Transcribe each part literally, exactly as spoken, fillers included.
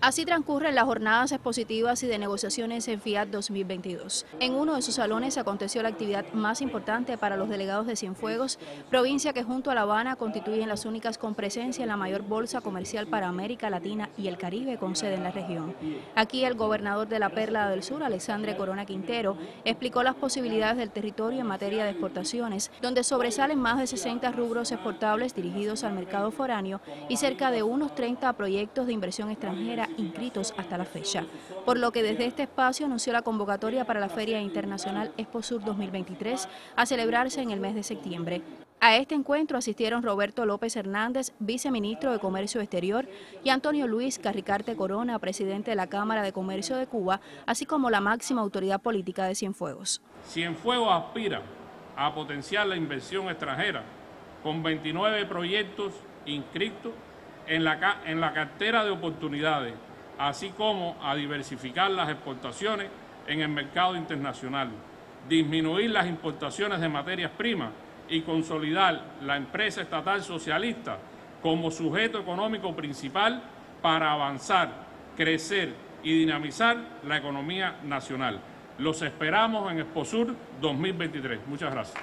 Así transcurren las jornadas expositivas y de negociaciones en Fiat dos mil veintidós. En uno de sus salones aconteció la actividad más importante para los delegados de Cienfuegos, provincia que junto a La Habana constituyen las únicas con presencia en la mayor bolsa comercial para América Latina y el Caribe con sede en la región. Aquí el gobernador de la Perla del Sur, Alexandre Corona Quintero, explicó las posibilidades del territorio en materia de exportaciones, donde sobresalen más de sesenta rubros exportables dirigidos al mercado foráneo y cerca de unos treinta proyectos de inversión extranjera inscritos hasta la fecha, por lo que desde este espacio anunció la convocatoria para la Feria Internacional Exposur dos mil veintitrés a celebrarse en el mes de septiembre. A este encuentro asistieron Roberto López Hernández, viceministro de Comercio Exterior, y Antonio Luis Carricarte Corona, presidente de la Cámara de Comercio de Cuba, así como la máxima autoridad política de Cienfuegos. Cienfuegos aspira a potenciar la inversión extranjera con veintinueve proyectos inscritos en la, en la cartera de oportunidades, así como a diversificar las exportaciones en el mercado internacional, disminuir las importaciones de materias primas y consolidar la empresa estatal socialista como sujeto económico principal para avanzar, crecer y dinamizar la economía nacional. Los esperamos en Exposur dos mil veintitrés. Muchas gracias.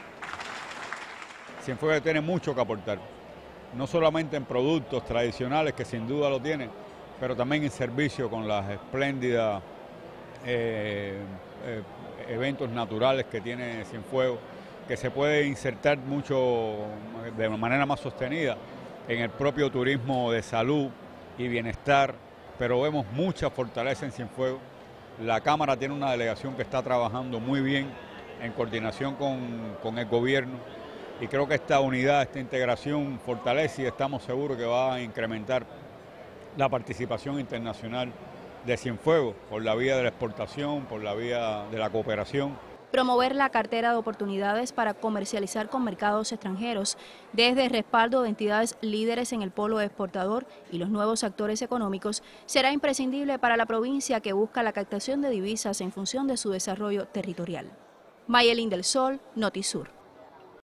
Cienfuegos tiene mucho que aportar, no solamente en productos tradicionales, que sin duda lo tienen, pero también en servicio con las espléndidas eh, eh, eventos naturales que tiene Cienfuegos, que se puede insertar mucho de manera más sostenida en el propio turismo de salud y bienestar, pero vemos mucha fortaleza en Cienfuegos. La Cámara tiene una delegación que está trabajando muy bien en coordinación con, con el gobierno, y creo que esta unidad, esta integración fortalece y estamos seguros que va a incrementar la participación internacional de Cienfuegos por la vía de la exportación, por la vía de la cooperación. Promover la cartera de oportunidades para comercializar con mercados extranjeros, desde el respaldo de entidades líderes en el polo exportador y los nuevos actores económicos, será imprescindible para la provincia que busca la captación de divisas en función de su desarrollo territorial. Mayelín del Sol, Notisur.